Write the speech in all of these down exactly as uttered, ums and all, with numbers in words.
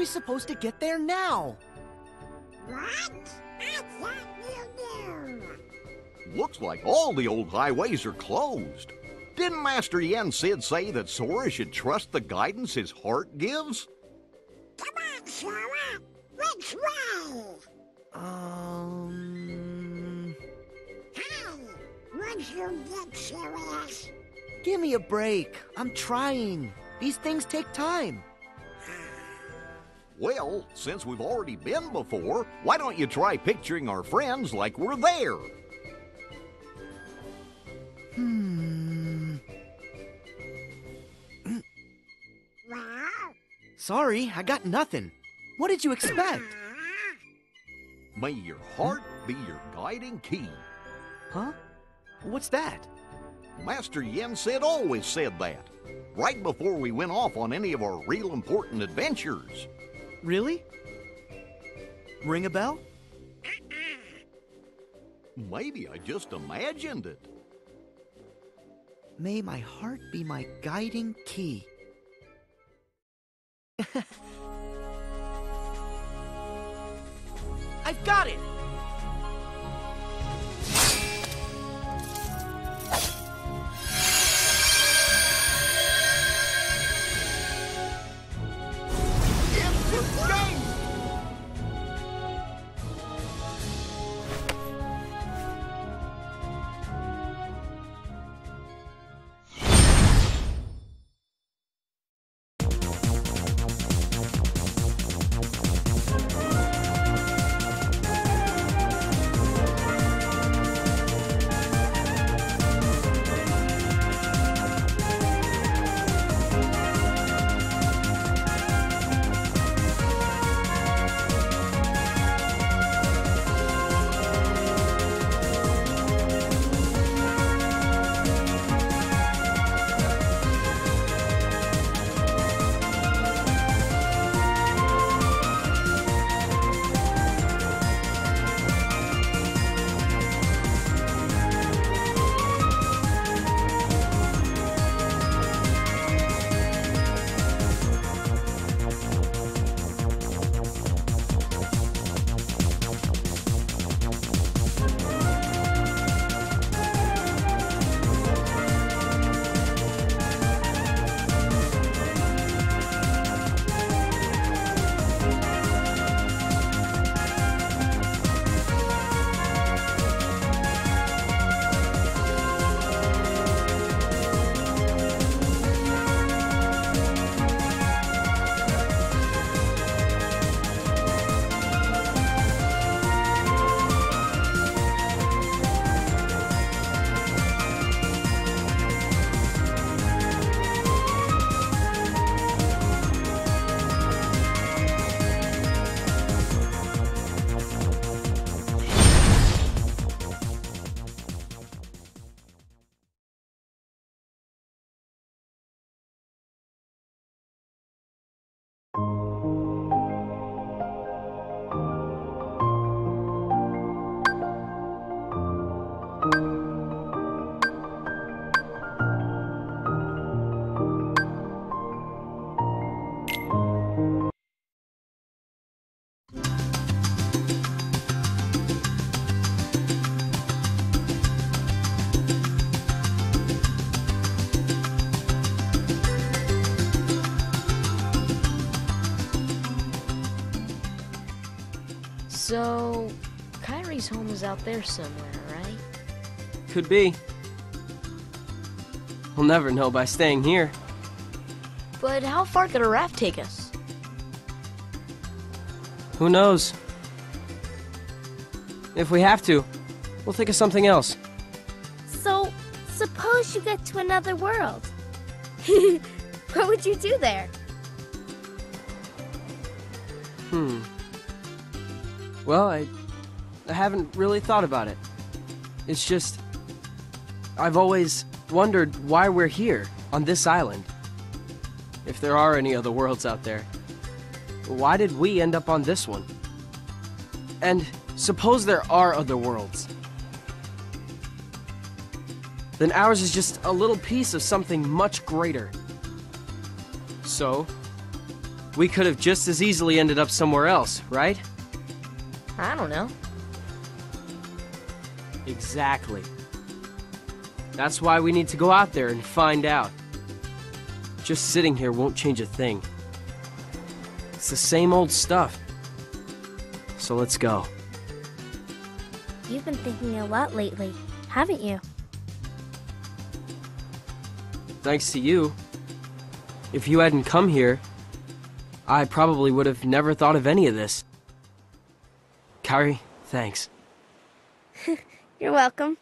we supposed to get there now? What? I thought you knew. Looks like all the old highways are closed. Didn't Master Yen Sid say that Sora should trust the guidance his heart gives? Come on, Sora. Which way? Um... Hey, would you get serious? Give me a break. I'm trying. These things take time. Well, since we've already been before, why don't you try picturing our friends like we're there? Hmm... Well? Sorry, I got nothing. What did you expect? May your heart be your guiding key. Huh? What's that? Master Yen Sid always said that, right before we went off on any of our real important adventures. Really? Ring a bell? Maybe I just imagined it. May my heart be my guiding key. I've got it! So, Kyrie's home is out there somewhere, right? Could be. We'll never know by staying here. But how far could a raft take us? Who knows? If we have to, we'll think of something else. So, suppose you get to another world. What would you do there? Hmm. Well, I, I haven't really thought about it. It's just, I've always wondered why we're here, on this island. If there are any other worlds out there, why did we end up on this one? And suppose there are other worlds. Then ours is just a little piece of something much greater. So, we could have just as easily ended up somewhere else, right? I don't know. Exactly. That's why we need to go out there and find out. Just sitting here won't change a thing. It's the same old stuff. So let's go. You've been thinking a lot lately, haven't you? Thanks to you. If you hadn't come here, I probably would have never thought of any of this. Kairi, thanks. You're welcome.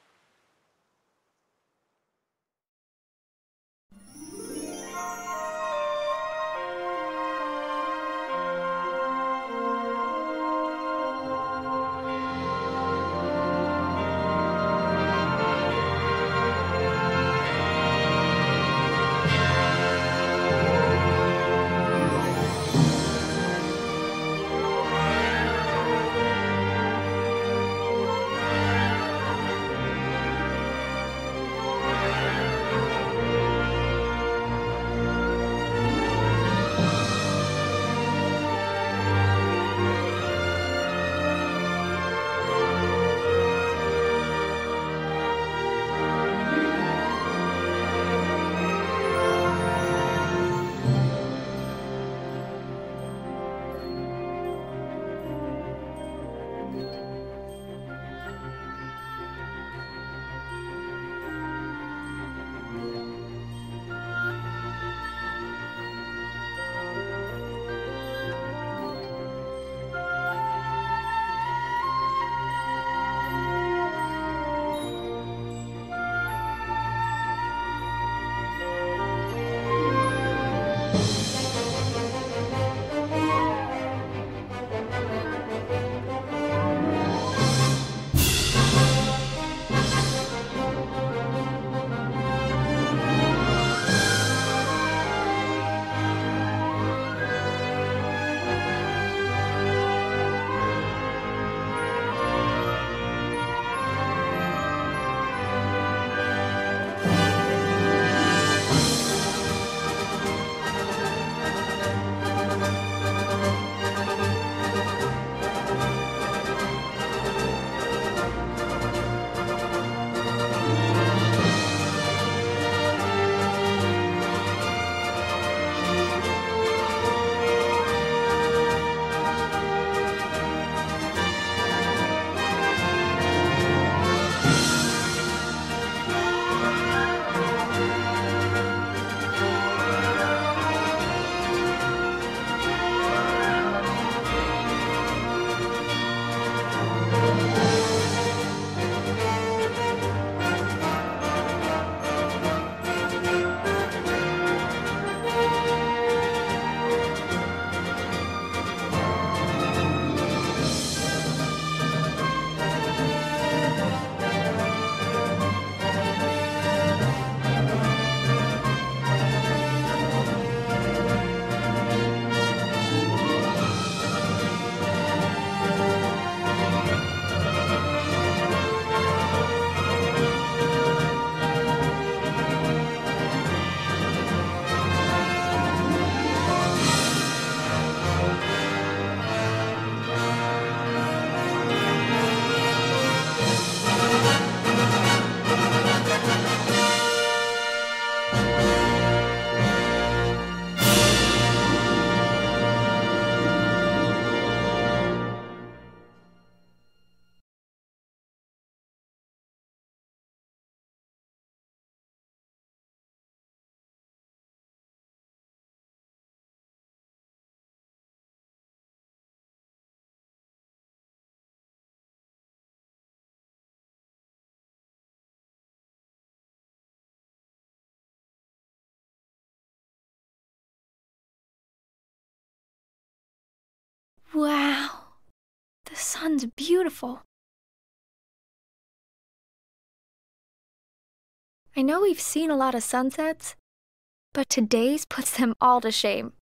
Wow, the sun's beautiful. I know we've seen a lot of sunsets, but today's puts them all to shame.